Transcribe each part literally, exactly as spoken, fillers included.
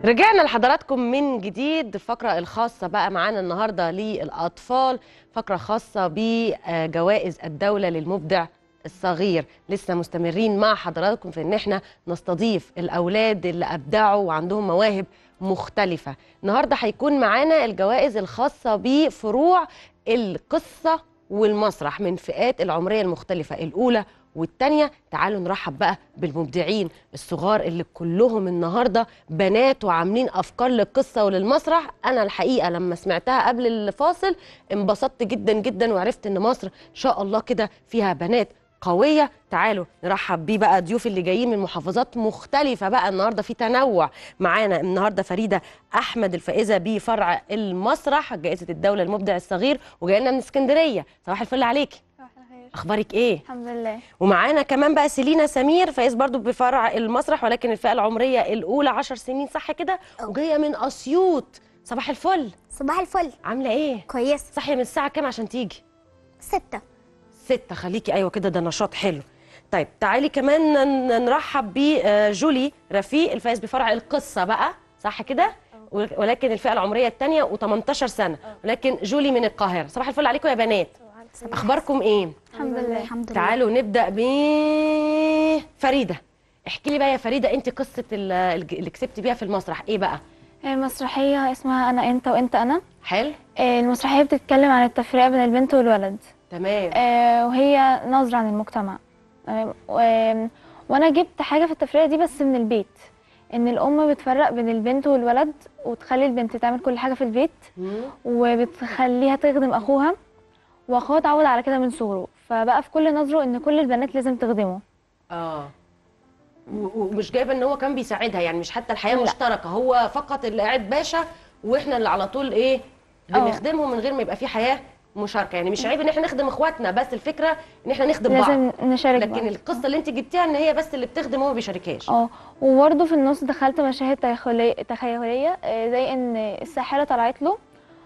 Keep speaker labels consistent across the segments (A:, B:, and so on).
A: رجعنا لحضراتكم من جديد. الفقرة الخاصة بقى معانا النهاردة للأطفال، فقرة خاصة بجوائز الدولة للمبدع الصغير. لسه مستمرين مع حضراتكم في ان احنا نستضيف الأولاد اللي أبدعوا وعندهم مواهب مختلفة. النهاردة هيكون معانا الجوائز الخاصة بفروع القصة والمسرح من فئات العمرية المختلفة الأولى والتانية. تعالوا نرحب بقى بالمبدعين الصغار اللي كلهم النهاردة بنات وعاملين أفكار للقصة وللمسرح. أنا الحقيقة لما سمعتها قبل الفاصل انبسطت جدا جدا وعرفت إن مصر إن شاء الله كده فيها بنات قوية. تعالوا نرحب بيه بقى ضيوف اللي جايين من محافظات مختلفة. بقى النهاردة في تنوع معانا. النهاردة فريدة أحمد الفائزة بفرع المسرح جائزة الدولة للمبدع الصغير، وجاي لنا من اسكندرية. صباح الفل عليكي، اخبارك ايه؟
B: الحمد لله.
A: ومعانا كمان بقى سيلينا سمير فايز برضو بفرع المسرح ولكن الفئه العمريه الاولى عشر سنين، صح كده؟ وجايه من اسيوط. صباح الفل.
C: صباح الفل.
A: عامله ايه؟
C: كويس.
A: صحيه من الساعه كام عشان تيجي؟
C: ستة.
A: ستة. خليكي ايوه كده، ده نشاط حلو. طيب تعالي كمان نرحب بجولي رفيق الفايز بفرع القصه بقى، صح كده؟ ولكن الفئه العمريه الثانيه و18 سنه، ولكن جولي من القاهره. صباح الفل عليكم يا بنات. اخباركم ايه؟
C: الحمد لله. الحمد لله.
A: تعالوا نبدا ب فريده. احكي لي بقى يا فريده، انت قصه اللي كسبتي بيها في المسرح ايه بقى؟
B: المسرحيه اسمها انا انت وانت انا.
A: حلو.
B: المسرحيه بتتكلم عن التفرقه بين البنت والولد.
A: تمام.
B: وهي نظره عن المجتمع. وانا جبت حاجه في التفرقه دي بس من البيت، ان الام بتفرق بين البنت والولد وتخلي البنت تعمل كل حاجه في البيت وبتخليها تخدم اخوها، واخوه اتعود على كده من صغره، فبقى في كل نظره ان كل البنات لازم تخدمه.
A: اه ومش جايبه ان هو كان بيساعدها، يعني مش حتى الحياه لا. مشتركه، هو فقط اللي قاعد باشا واحنا اللي على طول ايه بنخدمهم من غير ما يبقى في حياه مشاركه. يعني مش عيب ان احنا نخدم اخواتنا، بس الفكره ان احنا نخدم بعض،
B: لازم نشارك
A: لكن
B: بعض.
A: القصه اللي انت جبتيها ان هي بس اللي بتخدم وهو ما بيشاركهاش.
B: اه وبرده في النص دخلت مشاهد تخيليه تخيليه زي ان الساحره طلعت له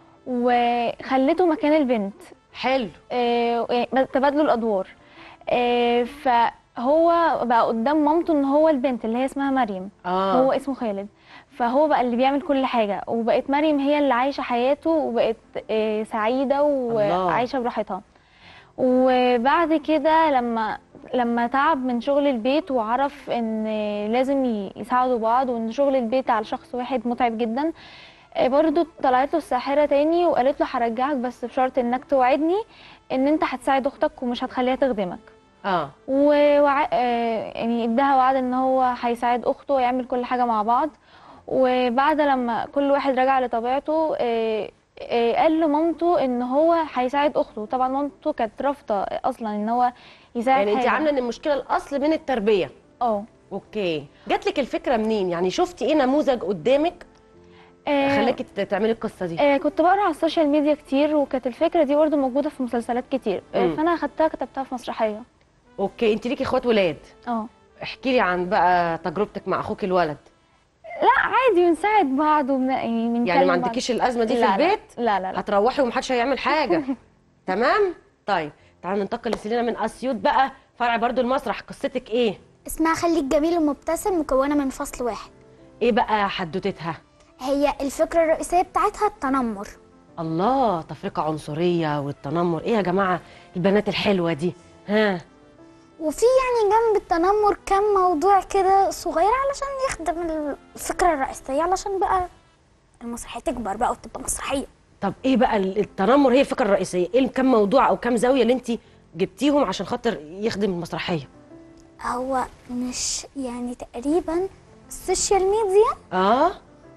B: وخلته مكان البنت.
A: حلو.
B: آه تبادلوا الادوار. آه فهو بقى قدام مامته ان هو البنت اللي هي اسمها مريم.
A: آه.
B: هو اسمه خالد، فهو بقى اللي بيعمل كل حاجه، وبقت مريم هي اللي عايشه حياته وبقت آه سعيده وعايشه براحتها. وبعد كده لما لما تعب من شغل البيت وعرف ان لازم يساعدوا بعض وان شغل البيت على شخص واحد متعب جدا، برضو طلعت له الساحره تاني وقالت له هرجعك بس بشرط انك توعدني ان انت هتساعد اختك ومش هتخليها تخدمك.
A: اه
B: ووع... يعني اداها وعد ان هو هيساعد اخته ويعمل كل حاجه مع بعض. وبعد لما كل واحد رجع لطبيعته قال لمامته ان هو هيساعد اخته. طبعا مامته كانت رافضه اصلا ان هو يساعد.
A: يعني انت عامله ان المشكله الاصل من التربيه.
B: اه
A: اوكي. جات لك الفكره منين؟ يعني شفتي ايه نموذج قدامك آه خلاكي تعملي القصه دي؟
B: آه كنت بقرا على السوشيال ميديا كتير، وكانت الفكره دي برده موجوده في مسلسلات كتير. آه فانا اخدتها كتبتها في مسرحيه.
A: اوكي. انت ليكي اخوات ولاد؟
B: اه.
A: احكي لي عن بقى تجربتك مع اخوك الولد.
B: لا عادي بنساعد بعض ومن يعني بنكلم
A: يعني ما عندكيش الازمه دي
B: لا
A: في البيت؟
B: لا لا لا, لا.
A: هتروحي ومحدش هيعمل حاجه. تمام. طيب تعالوا ننتقل لسيلينا من اسيوط بقى، فرع برضو المسرح. قصتك ايه؟
C: اسمها خليك جميل ومبتسم، مكونه من فصل واحد.
A: ايه بقى حدوتتها؟
C: هي الفكره الرئيسيه بتاعتها التنمر.
A: الله، تفرقه عنصريه والتنمر. ايه يا جماعه البنات الحلوه دي؟ ها.
C: وفي يعني جنب التنمر كم موضوع كده صغير علشان يخدم الفكره الرئيسيه، علشان بقى المسرحيه تكبر بقى وتبقى مسرحيه.
A: طب ايه بقى التنمر هي الفكره الرئيسيه؟ ايه كم موضوع او كم زاويه اللي انت جبتيهم عشان خاطر يخدم المسرحيه؟
C: هو مش يعني تقريبا السوشيال ميديا.
A: اه.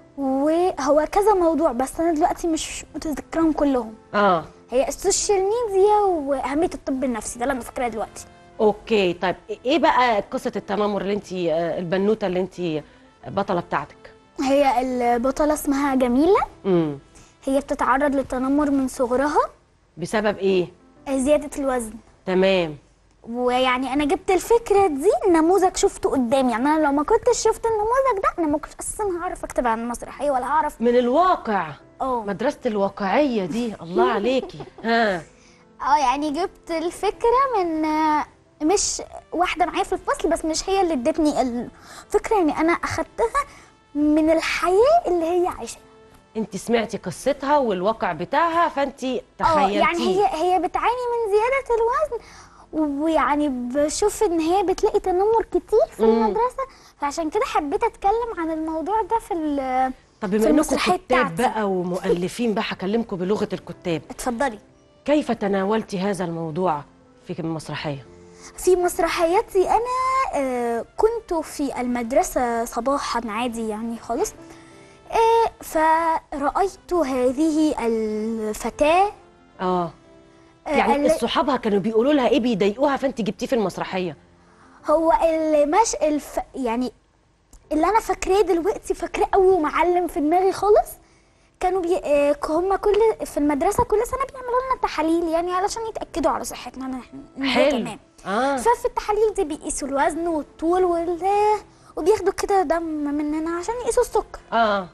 C: وهو كذا موضوع بس انا دلوقتي مش متذكرهم كلهم.
A: اه.
C: هي السوشيال ميديا واهميه الطب النفسي، ده اللي انا فاكراه دلوقتي.
A: اوكي. طيب ايه بقى قصه التنمر اللي انت البنوته اللي انت بطله بتاعتك؟
C: هي البطله اسمها جميله.
A: امم
C: هي بتتعرض للتنمر من صغرها.
A: بسبب ايه؟
C: زياده الوزن.
A: تمام.
C: ويعني انا جبت الفكره دي نموذج شفته قدامي، يعني انا لو ما كنتش شفت النموذج ده انا ما كنتش اساسا هعرف اكتب عن المسرحيه ولا هعرف
A: من الواقع.
C: اه
A: مدرسه الواقعيه دي، الله عليكي. ها.
C: اه يعني جبت الفكره من مش واحده معايا في الفصل، بس مش هي اللي ادتني الفكره، يعني انا اخدتها من الحياه اللي هي عايشاها.
A: انت سمعتي قصتها والواقع بتاعها فانت تخيلتيه.
C: يعني هي هي بتعاني من زياده الوزن، ويعني بشوف ان هي بتلاقي تنمر كتير في
A: مم.
C: المدرسه، فعشان كده حبيت اتكلم عن الموضوع ده في ال
A: طب
C: في
A: بما انكم
C: المسرحيه
A: كتاب
C: بتاعتي.
A: بقى ومؤلفين بقى هكلمكم بلغه الكتاب.
C: اتفضلي.
A: كيف تناولتي هذا الموضوع في المسرحيه؟
C: في مسرحياتي انا آه كنت في المدرسه صباحا عادي يعني خالص، آه فرأيت هذه الفتاه.
A: اه
C: آه
A: يعني
C: اللي
A: صحابها كانوا بيقولوا لها ايه بيضايقوها فانت جبتيه في المسرحيه؟
C: هو اللي مش الف يعني اللي انا فاكراه دلوقتي، فاكراه قوي ومعلم في دماغي خالص. كانوا بي... آه هم كل في المدرسه كل سنه بيعملوا لنا تحاليل يعني علشان يتاكدوا على صحتنا ان احنا
A: حلو.
C: تمام.
A: اه
C: ففي التحاليل دي بيقيسوا الوزن والطول وال وبياخدوا كده دم مننا عشان يقيسوا السكر.
A: اه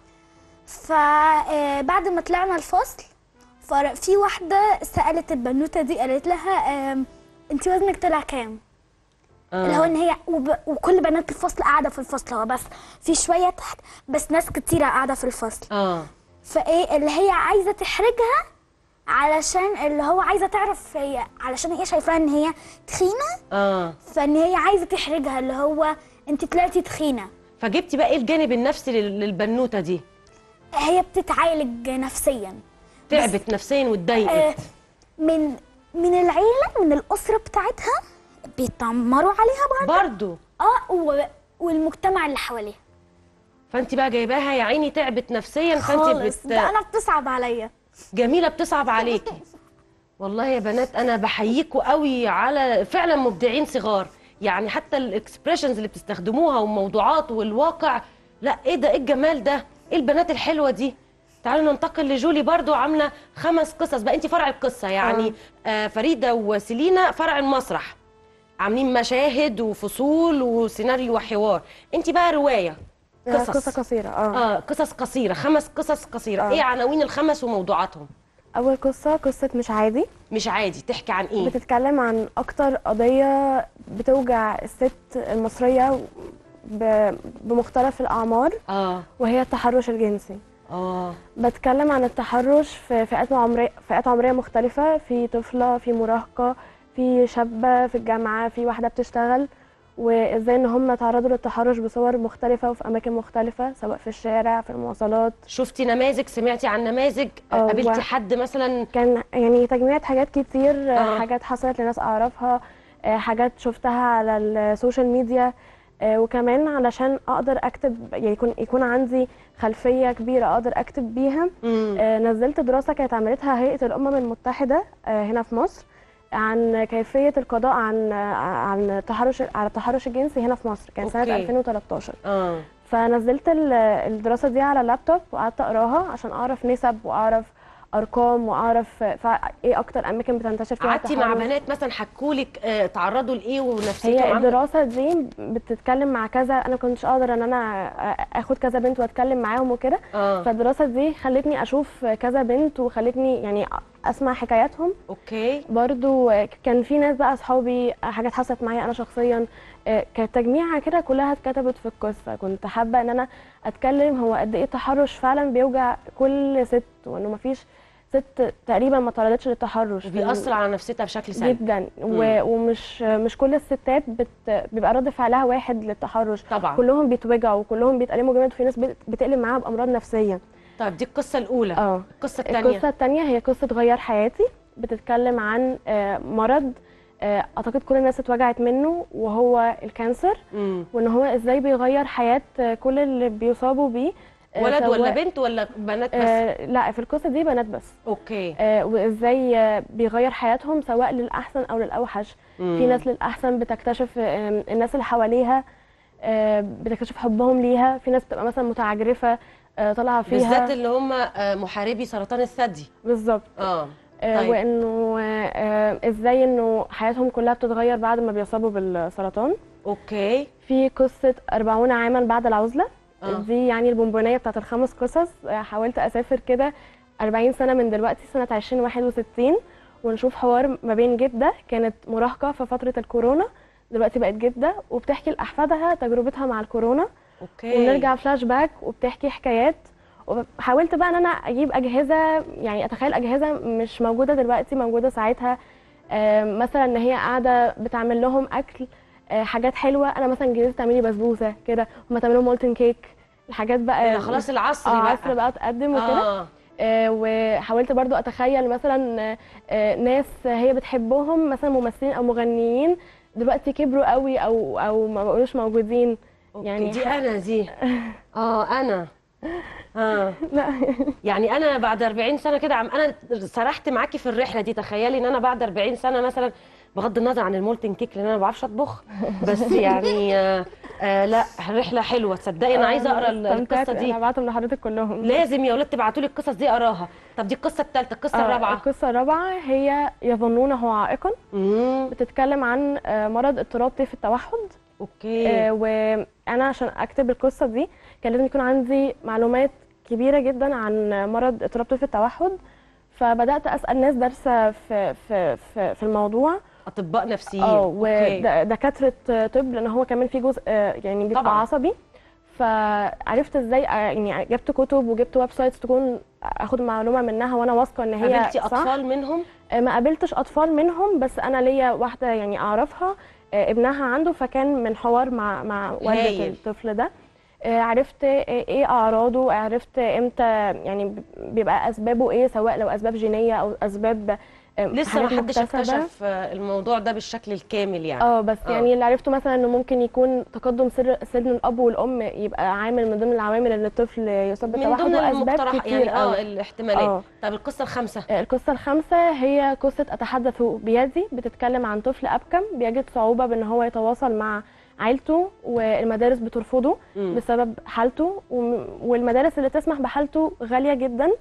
C: فبعد ما طلعنا الفصل، ففي واحده سالت البنوته دي، قالت لها انت وزنك طلع كام؟
A: آه.
C: اللي هو ان هي وب... وكل بنات الفصل قاعده في الفصل، هو بس في شويه تحت بس ناس كتيره قاعده في الفصل.
A: اه
C: فايه اللي هي عايزه تحرجها، علشان اللي هو عايزه تعرف هي، علشان هي شايفاها ان هي تخينه.
A: اه
C: فان هي عايزه تحرجها، اللي هو انت طلعتي تخينه.
A: فجبتي بقى ايه الجانب النفسي لل- للبنوته دي؟
C: هي بتتعالج نفسيا،
A: تعبت نفسيا واتضايقت.
C: آه من من العيله، من الاسره بتاعتها بيتنمروا عليها برضه
A: برضه
C: اه و... والمجتمع اللي حواليها.
A: فانت بقى جايباها يا عيني تعبت نفسيا فانت
C: خالص
A: بت...
C: ده انا بتصعب عليا.
A: جميله بتصعب عليكي. والله يا بنات انا بحييكوا قوي على فعلا مبدعين صغار، يعني حتى الاكسبريشنز اللي بتستخدموها والموضوعات والواقع، لا ايه ده، ايه الجمال ده، ايه البنات الحلوه دي. تعالوا ننتقل لجولي برضو عامله خمس قصص بقى، انت فرع القصه يعني. آه فريده وسيلينا فرع المسرح، عاملين مشاهد وفصول وسيناريو وحوار. انت بقى روايه قصص
D: قصة قصيرة. اه
A: اه قصص قصيره، خمس قصص قصيره.
D: آه.
A: ايه عناوين الخمس وموضوعاتهم؟
D: أول قصة قصة مش عادي،
A: مش عادي، تحكي عن ايه؟
D: بتتكلم عن أكتر قضية بتوجع الست المصرية ب- بمختلف الأعمار،
A: اه
D: وهي التحرش الجنسي.
A: اه
D: بتكلم عن التحرش في فئات عمرية فئات عمرية مختلفة، في طفلة، في مراهقة، في شابة في الجامعة، في واحدة بتشتغل، وازاي ان هم تعرضوا للتحرش بصور مختلفة وفي اماكن مختلفة، سواء في الشارع، في المواصلات.
A: شفتي نماذج، سمعتي عن نماذج،
D: آه،
A: قابلتي
D: و-
A: حد مثلا؟
D: كان يعني تجميعة حاجات كتير،
A: آه.
D: حاجات حصلت لناس اعرفها، آه، حاجات شفتها على السوشيال ميديا، آه، وكمان علشان اقدر اكتب، يعني يكون يكون عندي خلفية كبيرة اقدر اكتب بيها.
A: مم.
D: آه، نزلت دراسة كانت عملتها هيئة الامم المتحدة آه، هنا في مصر عن كيفية القضاء عن عن التحرش على التحرش الجنسي هنا في مصر، كان سنة
A: أوكي.
D: ألفين وتلتاشر.
A: اه
D: فنزلت ال- الدراسة دي على اللابتوب وقعدت اقراها عشان اعرف نسب واعرف ارقام واعرف فا- ايه اكتر اماكن بتنتشر فيها
A: قعدتي مع
D: التحرش.
A: بنات مثلا حكولك آه تعرضوا لايه ونفسيتهم
D: هي
A: عامله؟
D: الدراسة دي بتتكلم مع كذا، انا كنتش اقدر ان انا اخد كذا بنت واتكلم معاهم وكده.
A: اه
D: فالدراسة دي خلتني اشوف كذا بنت وخلتني يعني اسمع حكاياتهم.
A: اوكي.
D: برضو كان في ناس بقى اصحابي، حاجات حصلت معايا انا شخصيا، كانت تجميعة كده كلها اتكتبت في القصة. كنت حابة ان انا اتكلم هو قد ايه التحرش فعلا بيوجع كل ست، وانه مفيش ست تقريبا ما تعرضتش للتحرش،
A: وبيأثر على نفسيتها بشكل سلبي
D: جدا. و- ومش مش كل الستات بت بيبقى رد فعلها واحد للتحرش،
A: طبعا.
D: كلهم بيتوجعوا وكلهم بيتألموا جامد، وفي ناس بت- بتقلب معاها بامراض نفسيه.
A: طيب دي القصه الاولى.
D: اه
A: القصه الثانيه؟
D: القصه الثانيه هي قصه غير حياتي، بتتكلم عن آه، مرض آه، اعتقد كل الناس اتوجعت منه، وهو الكانسر،
A: امم
D: وان هو ازاي بيغير حياه آه، كل اللي بيصابوا بيه. آه،
A: ولد
D: سواء-
A: ولا بنت ولا بنات بس؟
D: آه، لا، في القصه دي بنات بس.
A: اوكي.
D: آه، وازاي آه، بيغير حياتهم سواء للاحسن او للاوحش.
A: مم.
D: في ناس للاحسن بتكتشف آه، الناس اللي حواليها آه، بتكتشف حبهم ليها، في ناس بتبقى مثلا متعجرفه آه، طالعه فيها
A: بالذات اللي هم آه، محاربي سرطان الثدي.
D: بالظبط.
A: اه
D: آه،
A: طيب.
D: وانه آه، آه، ازاي انه حياتهم كلها بتتغير بعد ما بيصابوا بالسرطان.
A: اوكي.
D: في قصه أربعون عاما بعد العزله.
A: آه.
D: دي يعني البونبونيه بتاعت الخمس قصص. آه، حاولت اسافر كده أربعين سنه من دلوقتي، سنه ألفين وواحد وستين، ونشوف حوار ما بين جده كانت مراهقه في فتره الكورونا، دلوقتي بقت جده وبتحكي لاحفادها تجربتها مع الكورونا،
A: اوكي.
D: ونرجع فلاش باك وبتحكي حكايات. وحاولت بقى ان انا اجيب اجهزه، يعني اتخيل اجهزه مش موجوده دلوقتي موجوده ساعتها. آه مثلا ان هي قاعده بتعمل لهم اكل، آه حاجات حلوه، انا مثلا جهزت تعملي بسبوسه كده، هم تعملوا مولتن كيك، الحاجات بقى
A: خلاص العصر
D: اه
A: بقى
D: عصر بقى تقدم وكده.
A: آه.
D: آه وحاولت برضو اتخيل مثلا آه ناس هي بتحبهم مثلا ممثلين او مغنيين دلوقتي كبروا قوي او او ما بقولوش موجودين.
A: أوكي.
D: يعني
A: دي انا دي اه انا اه
D: لا
A: يعني انا بعد أربعين سنه كده عم انا سرحت معاكي في الرحله دي. تخيلي ان انا بعد أربعين سنه مثلا، بغض النظر عن المولتن كيك لان انا ما بعرفش اطبخ، بس يعني آه آه لا رحله حلوه تصدقي. انا عايزه اقرا القصه دي.
D: انا بعتهم لحضرتك كلهم.
A: لازم يا ولاد تبعتوا لي القصص دي اقراها. طب دي القصه الثالثه، القصه
D: آه
A: الرابعه.
D: القصه الرابعه هي يظنونه عائقا.
A: امم
D: بتتكلم عن آه مرض اضطراب طيف التوحد.
A: اوكي.
D: آه وانا عشان اكتب القصه دي كان لازم يكون عندي معلومات كبيره جدا عن مرض اضطراب طيف التوحد. فبدات اسال ناس دارسه في في في, في الموضوع،
A: اطباء نفسيين.
D: اه ودكاتره طب، لان هو كمان في جزء يعني بيبقى
A: طبعاً.
D: عصبي. فعرفت ازاي يعني جبت كتب وجبت ويب سايتس تكون اخد معلومه منها وانا واثقه ان هي
A: قابلتي
D: صح.
A: اطفال منهم؟
D: ما قابلتش اطفال منهم، بس انا ليا واحده يعني اعرفها ابنها عنده، فكان من حوار مع مع والده الطفل ده عرفت ايه اعراضه، عرفت امتى يعني بيبقى اسبابه ايه، سواء لو اسباب جينيه او اسباب
A: لسه ما حدش اكتشف الموضوع ده بالشكل الكامل يعني.
D: اه بس أوه. يعني اللي عرفته مثلا انه ممكن يكون تقدم سر سن الاب والام يبقى عامل من ضمن العوامل ان الطفل يصاب بالتوحد، واسباب كتير
A: يعني اه
D: قوي.
A: الاحتمالات. أوه. طب القصه الخامسه؟
D: القصه الخامسه هي قصه اتحدث بيدي. بتتكلم عن طفل ابكم بيجد صعوبه بان هو يتواصل مع عيلته، والمدارس بترفضه م. بسبب حالته، والمدارس اللي تسمح بحالته غاليه جدا.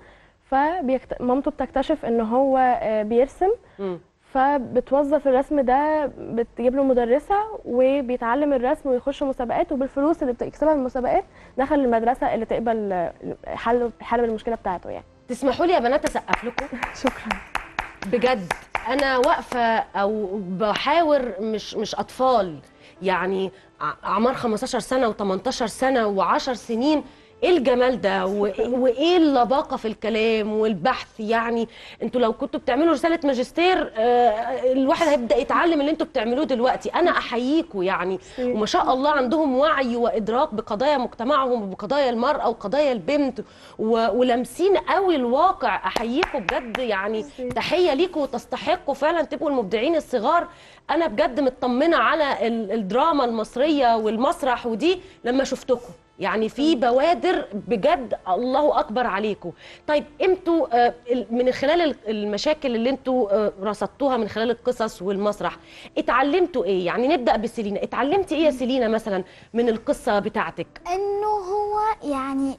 D: فمامته بتكتشف ان هو بيرسم م. فبتوظف الرسم ده، بتجيب له مدرسه وبيتعلم الرسم ويخش مسابقات، وبالفلوس اللي بتكسبها من المسابقات دخل المدرسه اللي تقبل حل حل المشكله بتاعته يعني.
A: تسمحوا لي يا بنات اسقف لكم؟
D: شكرا.
A: بجد انا واقفه او بحاور مش مش اطفال، يعني اعمار خمستاشر سنه و18 سنه وعشر سنين. ايه الجمال ده وايه اللباقه في الكلام والبحث. يعني انتوا لو كنتوا بتعملوا رساله ماجستير الواحد هيبدا يتعلم اللي انتوا بتعملوه دلوقتي. انا احييكم يعني، وما شاء الله عندهم وعي وادراك بقضايا مجتمعهم وبقضايا المراه وقضايا البنت، ولامسين قوي الواقع. احييكم بجد يعني، تحيه ليكم، وتستحقوا فعلا تبقوا المبدعين الصغار. انا بجد مطمنه على الدراما المصريه والمسرح ودي لما شفتكم، يعني في بوادر بجد الله اكبر عليكم. طيب انتوا من خلال المشاكل اللي انتوا رصدتوها من خلال القصص والمسرح اتعلمتوا ايه؟ يعني نبدا بسيلينا، اتعلمتي ايه يا سيلينا مثلا من القصه بتاعتك؟
C: انه هو يعني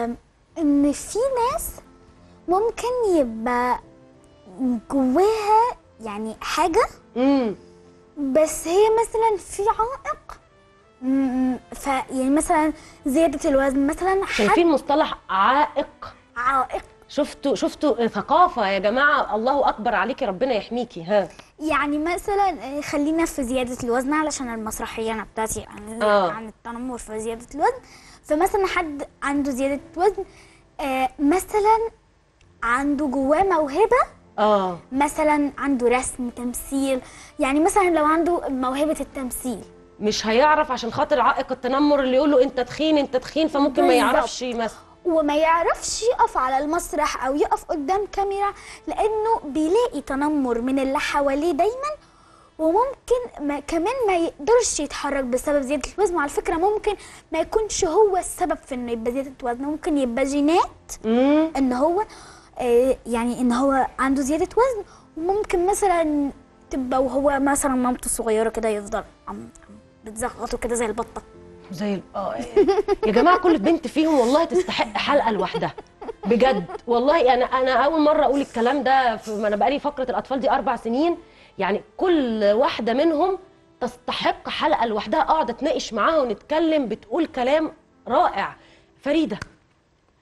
C: ان في ناس ممكن يبقى جواها يعني حاجه امم بس هي مثلا في عائق، ف يعني مثلا زياده الوزن مثلا.
A: شايفين مصطلح عائق؟
C: عائق.
A: شفتوا شفتوا ثقافه يا جماعه، الله اكبر عليكي، ربنا يحميكي. ها
C: يعني مثلا خلينا في زياده الوزن علشان المسرحيه انا بتاعتي عن آه. عن التنمر في زياده الوزن. فمثلا حد عنده زياده وزن آه مثلا عنده جواه موهبه، اه مثلا عنده رسم، تمثيل. يعني مثلا لو عنده موهبه التمثيل
A: مش هيعرف عشان خاطر عائق التنمر اللي يقول له انت تخين انت تخين، فممكن بالزبط. ما يعرفش يمثل،
C: وما يعرفش يقف على المسرح او يقف قدام كاميرا، لانه بيلاقي تنمر من اللي حواليه دايما. وممكن ما كمان ما يقدرش يتحرك بسبب زياده الوزن. وعلى فكره ممكن ما يكونش هو السبب في انه يبقى زياده وزن، ممكن يبقى جينات ان هو آه يعني ان هو عنده زياده وزن. وممكن مثلا تبقى وهو مثلا مامته صغيره كده يفضل عم بتزغطوا كده زي البطه،
A: زي اه يا جماعه كل بنت فيهم والله تستحق حلقه لوحدها بجد والله. انا انا اول مره اقول الكلام ده، في انا بقالي فقره الاطفال دي اربع سنين، يعني كل واحده منهم تستحق حلقه لوحدها اقعد اتناقش معاها ونتكلم، بتقول كلام رائع. فريده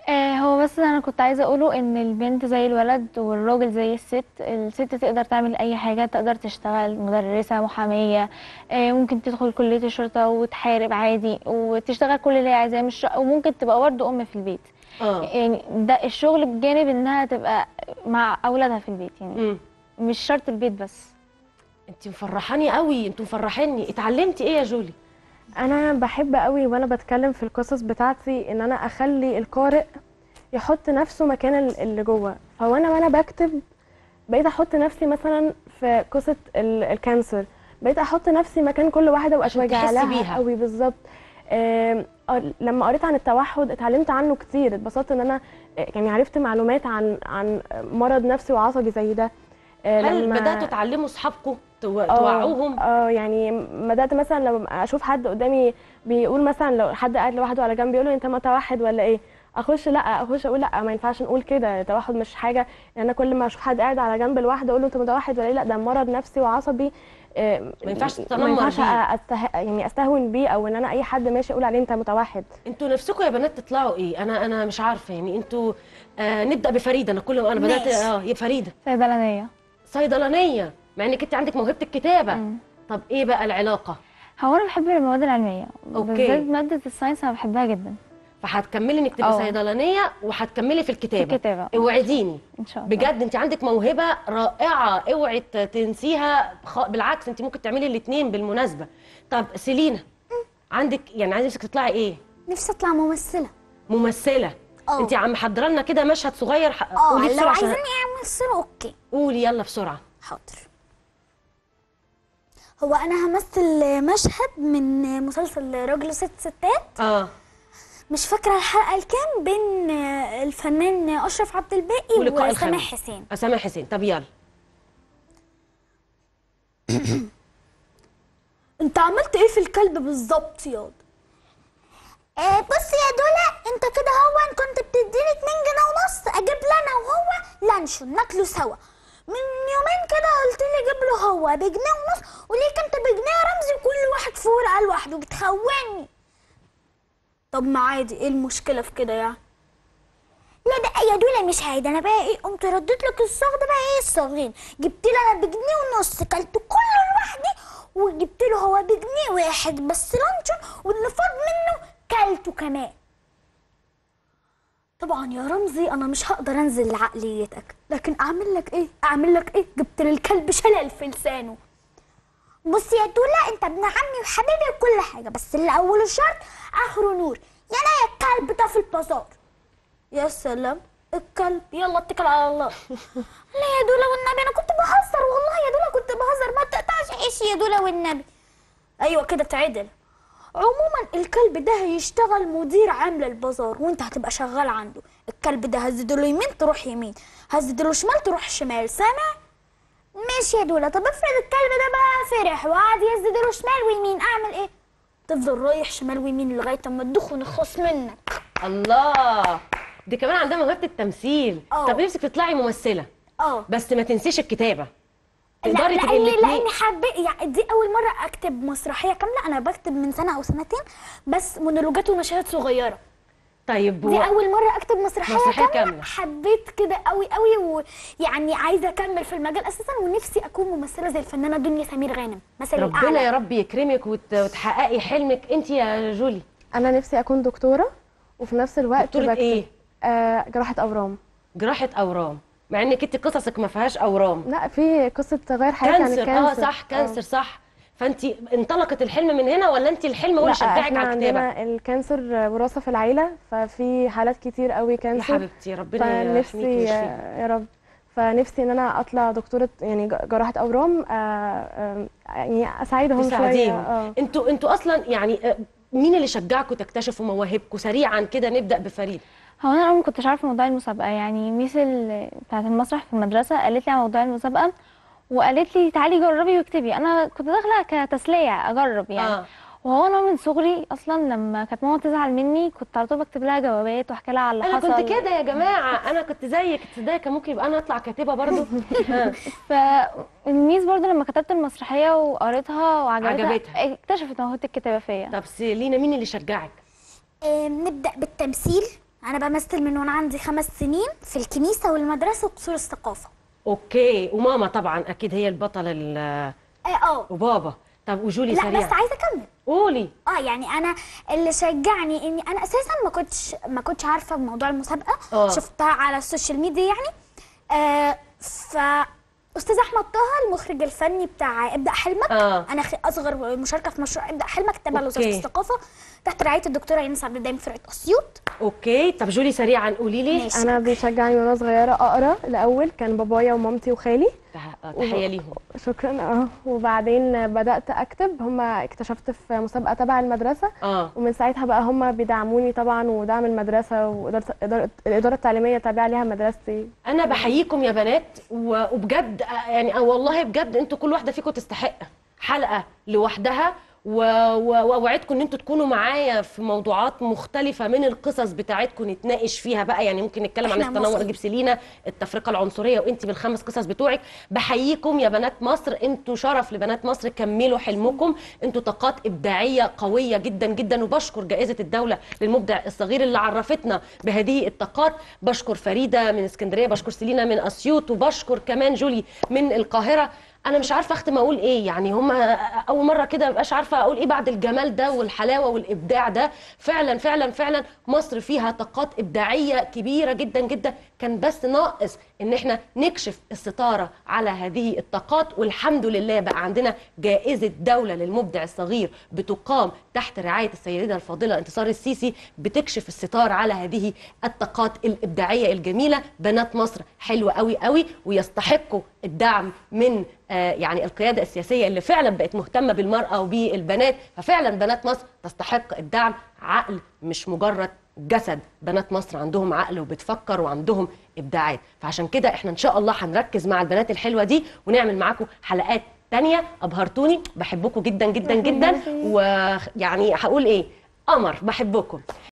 B: آه هو بس انا كنت عايزه اقوله ان البنت زي الولد والراجل زي الست. الست تقدر تعمل اي حاجه، تقدر تشتغل مدرسه، محاميه، آه ممكن تدخل كليه الشرطه وتحارب عادي وتشتغل كل اللي هي عايزاه، مش وممكن تبقى برضه ام في البيت.
A: اه
B: يعني ده الشغل بجانب انها تبقى مع اولادها في البيت يعني.
A: امم
B: مش شرط البيت بس.
A: انت مفرحاني قوي، انتوا مفرحيني. اتعلمتي ايه يا جولي؟
D: انا بحب قوي وانا بتكلم في القصص بتاعتي ان انا اخلي القارئ يحط نفسه مكان ال- اللي جوه. فهو انا وانا بكتب بقيت احط نفسي مثلا في قصه ال- الكانسر، بقيت احط نفسي مكان كل واحده
A: عشان
D: واتوجع
A: تحسي
D: لها
A: بيها.
D: قوي بالظبط. آم، آه، لما قريت عن التوحد اتعلمت عنه كتير، اتبسطت ان انا آه، يعني عرفت معلومات عن عن مرض نفسي وعصبي زي ده. آه،
A: هل
D: لما
A: بداتوا تعلموا اصحابكم تو-
D: اه
A: توعوهم؟
D: اه يعني بدات مثلا لما اشوف حد قدامي بيقول مثلا، لو حد قاعد لوحده على جنب بيقول له انت متوحد ولا ايه، اخش لا اخش اقول لا ما ينفعش نقول كده، التوحد مش حاجه. يعني انا كل ما اشوف حد قاعد على جنب لوحده اقول له انت متوحد ولا ايه، لا ده مرض نفسي وعصبي. آه،
A: ما ينفعش
D: ما
A: تتنمر
D: ينفعش
A: بيه.
D: أسته... يعني استهون بيه، او ان انا اي حد ماشي اقول عليه انت متوحد.
A: انتوا نفسكم يا بنات تطلعوا ايه؟ انا انا مش عارفه يعني. انتوا آه نبدا بفريده. انا كل ما انا بدات
C: ماشي.
A: اه يا فريده
B: صيدلانيه.
A: صيدلانيه، مع انك انت عندك موهبه الكتابه.
B: مم.
A: طب ايه بقى العلاقه؟
B: هو انا بحب المواد العلميه،
A: أوكي.
B: بالذات ماده الساينس انا بحبها جدا.
A: فهتكملي انك تبقي
B: اه.
A: صيدلانيه وهتكملي في الكتابه.
B: في الكتابة.
A: اوعديني
B: ان شاء الله.
A: بجد، انت عندك موهبه رائعه، اوعي ت- تنسيها. خ- بالعكس انت ممكن تعملي الاثنين بالمناسبه. طب سيلينا، عندك يعني عايزه نفسك تطلعي ايه؟
C: نفسي اطلع ممثله.
A: ممثله.
C: اه.
A: انت عم محضره لنا كده مشهد صغير. ح-
C: اه
A: قولي
C: لو
A: بسرعه عشان
C: عايزيني امثله اوكي.
A: قولي يلا بسرعه.
C: حاضر. هو انا همثل مشهد من مسلسل راجل وست ستات،
A: اه
C: مش فاكره الحلقه الكام، بين الفنان اشرف عبد الباقي
A: ولقاء
C: وسامح
A: الخميس.
C: حسين.
A: سامح حسين. طب يلا.
C: انت عملت ايه في الكلب بالظبط ياض؟ آه بص يا دولا، انت كده هو كنت بتديني اتنين جنيه ونص اجيب لنا وهو لانشون ناكله سوا. من يومين كده قلت لي جيب له هو بجنيه ونص وليك انت بجنيه يا رمزي، وكل واحد في ورقه لوحده، بتخوني. طب ما عادي، ايه المشكله في كده يعني؟ لا بقى يا دولا مش عادي. انا بقى ايه، قمت رديت لك الصاغ ده بقى ايه الصاغين، جبت لي انا بجنيه ونص كلت كله لوحدي، وجبت له هو بجنيه واحد بس لانشون، واللي فاض منه كلته كمان. طبعا يا رمزي انا مش هقدر انزل لعقليتك، لكن اعمل لك ايه اعمل لك ايه جبت للكلب شلل في لسانه. بص يا دولا، انت ابن عمي وحبيبي وكل حاجه، بس اللي اوله شرط اخره نور. يلا يا الكلب ده في البازار. يا سلام الكلب، يلا اتكل على الله. لا يا دولا والنبي انا كنت بهزر، والله يا دولا كنت بهزر، ما تقطعش عيش يا دولا والنبي. ايوه كده تعدل. عموما الكلب ده هيشتغل مدير عام للبازار، وانت هتبقى شغال عنده. الكلب ده هزدله يمين تروح يمين، هزدله شمال تروح شمال، سامع؟ ماشي يا دولا. طب افرض الكلب ده بقى فرح وقعد يزدله شمال ويمين، اعمل ايه؟ تفضل رايح شمال ويمين لغايه اما تدخ ونخلص منك.
A: الله، دي كمان عندها موهبه التمثيل.
C: اه.
A: طب نفسك تطلعي ممثله
C: اه
A: بس ما تنسيش الكتابه.
C: لا
A: تقدري تبقي
C: لاني
A: الاثنين.
C: لاني حبيت يعني، دي اول مره اكتب مسرحيه كامله، انا بكتب من سنه او سنتين بس مونولوجات ومشاهد صغيره.
A: طيب
C: دي اول مره اكتب مسرحيه,
A: مسرحية
C: كاملة.
A: كاملة.
C: حبيت كده قوي قوي، ويعني عايزه اكمل في المجال اساسا، ونفسي اكون ممثله زي الفنانه دنيا سمير غانم مثل
A: ربنا
C: الاعلى.
A: يا رب يكرمك وت- وتحققي حلمك. انت يا جولي
D: انا نفسي اكون دكتوره وفي نفس الوقت
A: دكتورة
D: بكتب.
A: ايه؟
D: آه جراحه اورام.
A: جراحه اورام، مع انك انت قصصك ما فيهاش اورام.
D: لا في قصه تغير حياتي عن
A: كانسر.
D: الكانسر.
A: اه صح، كانسر صح. فانت انطلقت الحلم من هنا ولا انت الحلم هو اللي
D: لا
A: شجعك
D: احنا
A: على الكتابه؟
D: عندنا الكانسر وراثه في العيله، ففي حالات كتير قوي
A: يا
D: كانسر.
A: حبيبتي ربنا يحميكي
D: فنفسي
A: ويشفيكي.
D: يا رب، فنفسي ان انا اطلع دكتوره يعني ج- جراحه اورام، آه، آه، يعني اساعدهم شويه.
A: تساعديهم.
D: اه
A: انتوا انتوا اصلا يعني آه، مين اللي شجعكم تكتشفوا مواهبكم سريعا كده؟ نبدا بفريد.
B: هو انا اول ما كنتش عارفه موضوع المسابقه، يعني ميس ال- بتاعه المسرح في المدرسه قالت لي على موضوع المسابقه، وقالت لي تعالي جربي واكتبي. انا كنت داخله كتسليه اجرب يعني.
A: اه
B: وهو انا من صغري اصلا لما كانت ماما تزعل مني كنت على طول بكتب لها جوابات واحكي لها على اللي
A: انا
B: حصل.
A: كنت كده يا جماعه، انا كنت زيك. تصدقي كان ممكن يبقى انا اطلع كاتبه برضو. ها.
B: فالميس برضو لما كتبت المسرحيه وقريتها وعجبتها
A: عجبتها.
B: اكتشفت موهبه الكتابه فيا.
A: طب سيلينا، مين اللي شجعك؟
C: آه نبدا بالتمثيل. انا بمثل من وانا عندي خمس سنين في الكنيسه والمدرسه وقصور الثقافه.
A: اوكي، وماما طبعا اكيد هي البطله ال
C: اه اه
A: وبابا. طب وجولي
C: لا
A: سريع.
C: بس عايزه اكمل.
A: قولي.
C: اه يعني انا اللي شجعني اني انا اساسا ما كنتش ما كنتش عارفه بموضوع المسابقه.
A: أوه.
C: شفتها على السوشيال ميديا يعني. آه ف استاذ احمد طه المخرج الفني بتاع ابدا حلمك.
A: آه.
C: انا اصغر مشاركه في مشروع ابدا حلمك تبع لوزاره الثقافه تحت رعايه الدكتوره ايناس عبد الدايم فرقه اسيوط.
A: اوكي، طب جولي سريعا قولي لي.
D: انا بيشجعني وانا صغيره اقرا. الاول كان بابايا ومامتي وخالي.
A: تحيه ليهم.
D: شكرا. اه وبعدين بدات اكتب. هم اكتشفت في مسابقه تبع المدرسه.
A: اه
D: ومن ساعتها بقى هم بيدعموني طبعا، ودعم المدرسه واداره إدارة الاداره التعليميه تابعه ليها مدرستي.
A: انا بحييكم يا بنات، وبجد يعني والله بجد انتوا كل واحده فيكم تستحق حلقه لوحدها، واوعدكم ان انتوا تكونوا معايا في موضوعات مختلفه من القصص بتاعتكم نتناقش فيها بقى. يعني ممكن نتكلم عن التنمر، اجيب سيلينا، التفرقه العنصريه، وانت بالخمس قصص بتوعك. بحييكم يا بنات مصر، انتوا شرف لبنات مصر، كملوا حلمكم، انتوا طاقات ابداعيه قويه جدا جدا. وبشكر جائزه الدوله للمبدع الصغير اللي عرفتنا بهذه الطاقات. بشكر فريده من اسكندريه، بشكر سيلينا من اسيوط، وبشكر كمان جولي من القاهره. انا مش عارفه اختم اقول ايه، يعني هم اول مره كده مبقاش عارفه اقول ايه بعد الجمال ده والحلاوه والابداع ده. فعلا فعلا فعلا مصر فيها طاقات ابداعيه كبيره جدا جدا، كان بس ناقص ان احنا نكشف الستاره على هذه الطاقات. والحمد لله بقى عندنا جائزه دوله للمبدع الصغير بتقام تحت رعايه السيده الفاضله انتصار السيسي، بتكشف الستار على هذه الطاقات الابداعيه الجميله. بنات مصر حلوه قوي قوي، ويستحقوا الدعم من آه يعني القياده السياسيه اللي فعلا بقت مهتمه بالمراه وبالبنات. ففعلا بنات مصر تستحق الدعم، عقل مش مجرد جسد. بنات مصر عندهم عقل وبتفكر وعندهم ابداعات. فعشان كده احنا ان شاء الله هنركز مع البنات الحلوه دي ونعمل معاكم حلقات تانية. ابهرتوني، بحبكم جدا جدا جدا، ويعني هقول ايه، قمر، بحبكم.